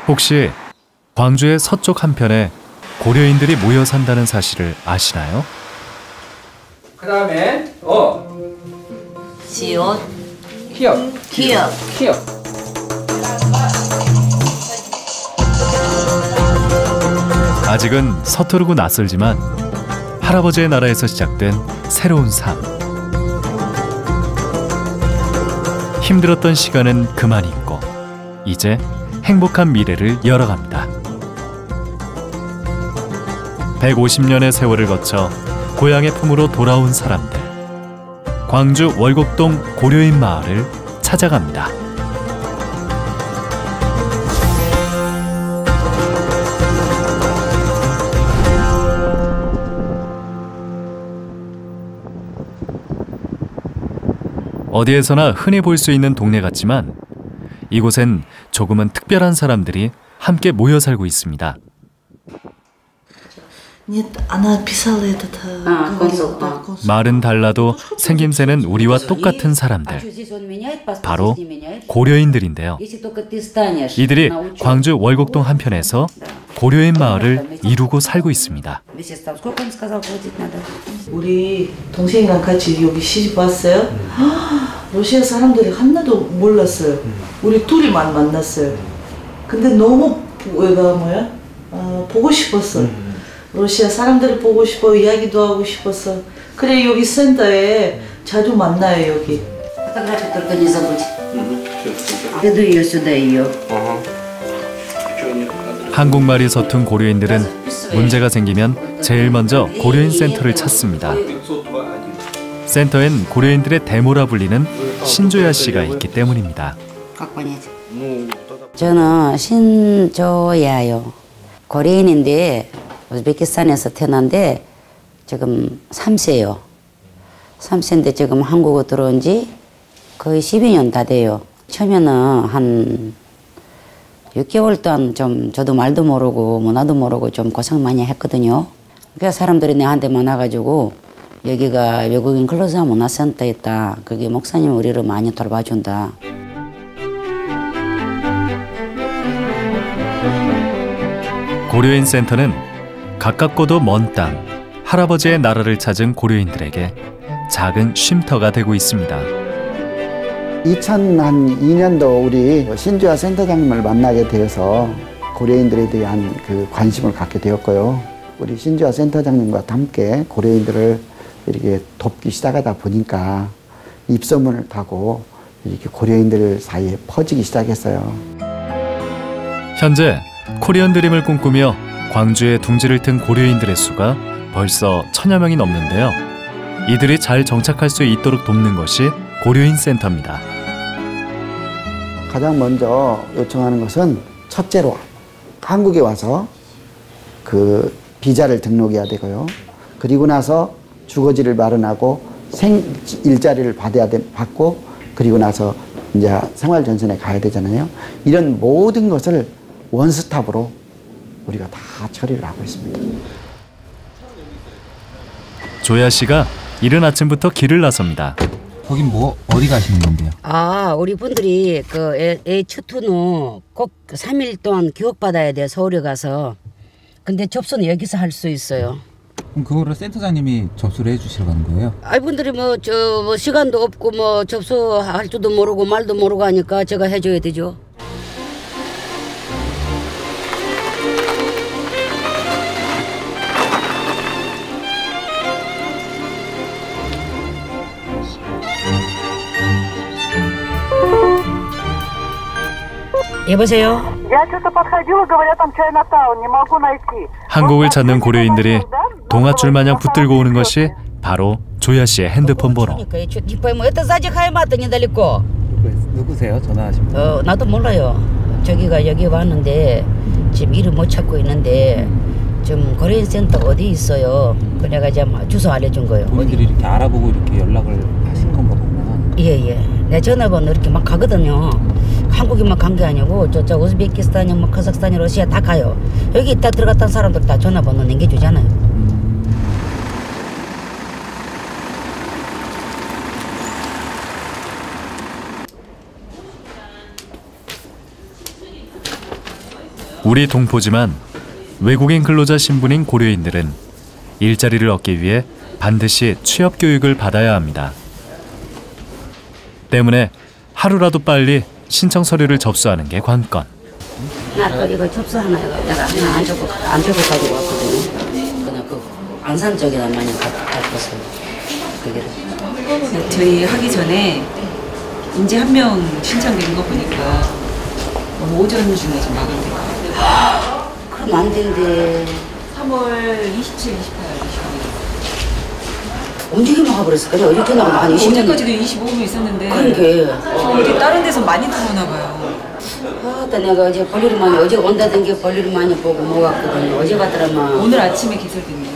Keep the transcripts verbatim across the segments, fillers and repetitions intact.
혹시 광주의 서쪽 한편에 고려인들이 모여 산다는 사실을 아시나요? 그 다음에 어 시옷 키역 키역 키역 아직은 서투르고 낯설지만 할아버지의 나라에서 시작된 새로운 삶. 힘들었던 시간은 그만 잊고 이제 행복한 미래를 열어갑니다. 백오십 년의 세월을 거쳐 고향의 품으로 돌아온 사람들. 광주 월곡동 고려인 마을을 찾아갑니다. 어디에서나 흔히 볼 수 있는 동네 같지만 이곳엔 조금은 특별한 사람들이 함께 모여 살고 있습니다. 말은 달라도 생김새는 우리와 똑같은 사람들. 바로 고려인들인데요. 이들이 광주 월곡동 한편에서 고려인 마을을 이루고 살고 있습니다. 우리 동생이랑 같이 여기 시집 왔어요. 음. 러시아 사람들이 하나도 몰랐어요. 음. 우리 둘이만 만났어요. 근데 너무 왜가 뭐야? 어, 보고 싶었어. 음. 러시아 사람들을 보고 싶어, 이야기도 하고 싶었어. 그래 여기 센터에 자주 만나요 여기. 한국말이 서툰 고려인들은 문제가 생기면 제일 먼저 고려인 센터를 찾습니다. 센터엔 고려인들의 대모라 불리는 신조야 씨가 있기 때문입니다. 저는 신조야요. 고려인인데 우즈베키스탄에서 태어난데 지금 삼 세요. 삼 세인데 지금 한국에 들어온 지 거의 십이 년 다 돼요. 처음에는 한 육 개월 동안 좀 저도 말도 모르고 문화도 모르고 좀 고생 많이 했거든요. 그래서 사람들이 내한테 많아가지고 여기가 외국인 근로자 문화센터 있다. 거기 목사님 우리를 많이 돌봐준다. 고려인 센터는 가깝고도 먼 땅, 할아버지의 나라를 찾은 고려인들에게 작은 쉼터가 되고 있습니다. 이천이 년도 우리 신조야 센터장님을 만나게 되어서 고려인들에 대한 그 관심을 갖게 되었고요. 우리 신조야 센터장님과 함께 고려인들을 이렇게 돕기 시작하다 보니까 입소문을 타고 이렇게 고려인들 사이에 퍼지기 시작했어요. 현재 코리안 드림을 꿈꾸며 광주에 둥지를 튼 고려인들의 수가 벌써 천여 명이 넘는데요. 이들이 잘 정착할 수 있도록 돕는 것이 고려인 센터입니다. 가장 먼저 요청하는 것은 첫째로 한국에 와서 그 비자를 등록해야 되고요. 그리고 나서 주거지를 마련하고 생 일자리를 받아야 돼, 받고 그리고 나서 이제 생활전선에 가야 되잖아요. 이런 모든 것을 원스톱으로 우리가 다 처리를 하고 있습니다. 조야 씨가 이른 아침부터 길을 나섭니다. 거긴 뭐 어디 가시는 건데요? 아, 우리 분들이 그 애, 애 첫 후 꼭 삼 일 동안 교육받아야 돼 서울에 가서. 근데 접수는 여기서 할 수 있어요. 그럼 그거를 센터장님이 접수를 해주시러 가는 거예요? 아, 분들이 뭐 저 뭐 시간도 없고 뭐 접수할 줄도 모르고 말도 모르고 하니까 제가 해줘야 되죠. 여보세요? 한국을 찾는 고려인들이 동아줄 마냥 붙들고 오는 것이 바로 조야 씨의 핸드폰 번호. 누구세요? 전화하신 분? 어, 나도 몰라요. 저기가 여기 왔는데 지금 이름 못 찾고 있는데 좀 고려인 센터 어디 있어요? 그래가 지금 주소 알려준 거예요. 본인들이 이렇게 알아보고 이렇게 연락을 하신 건가 보구나. 예예. 내 전화번호 이렇게 막 가거든요. 한국에만 간 게 아니고 저쪽 우즈베키스탄이 뭐 카자흐스탄이 러시아 다 가요. 여기 있다 들어갔던 사람들 다 전화번호 남겨주잖아요. 우리 동포지만 외국인 근로자 신분인 고려인들은 일자리를 얻기 위해 반드시 취업 교육을 받아야 합니다. 때문에 하루라도 빨리 신청 서류를 접수하는 게 관건. 나 또 이거 접수하나 이거 내가 하나 안 접고 안 접고 가지고 왔거든요. 그냥 그 안산 쪽에다 많이 갔었어요. 거기를. 저희 하기 전에 인재 한 명 신청되는 거 보니까 오전 중에 좀 마감될 것 같아요. 그럼 안 된대. 삼월 이십칠, 이십팔, 이십구. 언제 막아버렸어? 그래 어저께 나가 한 이십 년. 어제까지도 이십오 명 있었는데. 그러니까. 어디 다른 데서 많이 들어오나 봐요. 아따 내가 어제 볼일이 많이 어제 온다던 게 볼일이 많이 보고 뭐 왔거든요. 어제 갔더라만. 오늘 아침에 개설됐네요.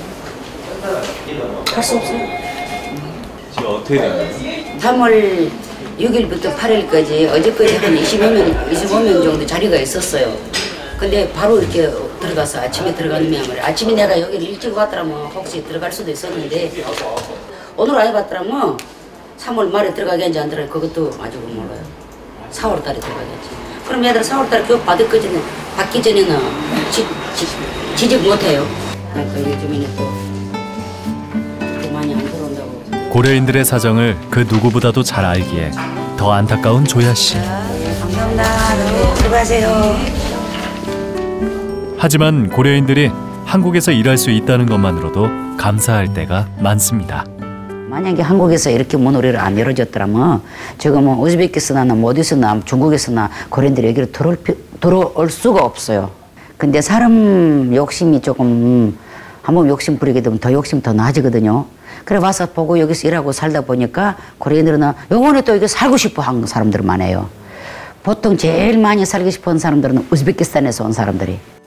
할 수 없어요. 지금 어떻게 된 거예요? 삼월 육일부터 팔일까지 어제까지 한 이십오 명, 이십오 명 정도 자리가 있었어요. 근데 바로 이렇게 들어가서 아침에 들어가는 명을 아침에 내가 여기를 일찍 왔더라면 혹시 들어갈 수도 있었는데 오늘 아예 봤더라면 삼월 말에 들어가겠는지 안 들어가겠는지 그것도 아직 몰라요. 사월 달에 들어가겠지. 그럼 얘들 사월 달에 교육 받을 거지는 받기 전에는 지, 지, 지직 못해요. 그러니까 요즘에는 또, 또 많이 안 들어온다고. 고려인들의 사정을 그 누구보다도 잘 알기에 더 안타까운 조야 씨. 감사합니다. 네, 수고하세요. 하지만 고려인들이 한국에서 일할 수 있다는 것만으로도 감사할 때가 많습니다. 만약에 한국에서 이렇게 문호리를 안 열어줬더라면 지금 뭐 우즈베키스탄이나 뭐 어디서나 중국에서나 고려인들이 여기로 들어올, 들어올 수가 없어요. 근데 사람 욕심이 조금 한번 욕심 부리게 되면 더 욕심 더 나아지거든요. 그래 와서 보고 여기서 일하고 살다 보니까 고려인들은 영원히 또 여기 살고 싶어 하는 사람들 많아요. 보통 제일 많이 살고 싶어 하는 사람들은 우즈베키스탄에서 온 사람들이.